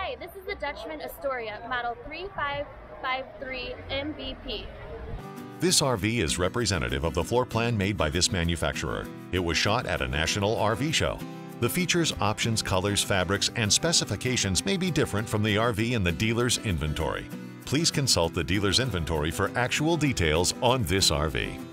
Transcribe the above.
Hi, this is the Dutchmen Astoria, model 3553 MVP. This RV is representative of the floor plan made by this manufacturer. It was shot at a national RV show. The features, options, colors, fabrics, and specifications may be different from the RV in the dealer's inventory. Please consult the dealer's inventory for actual details on this RV.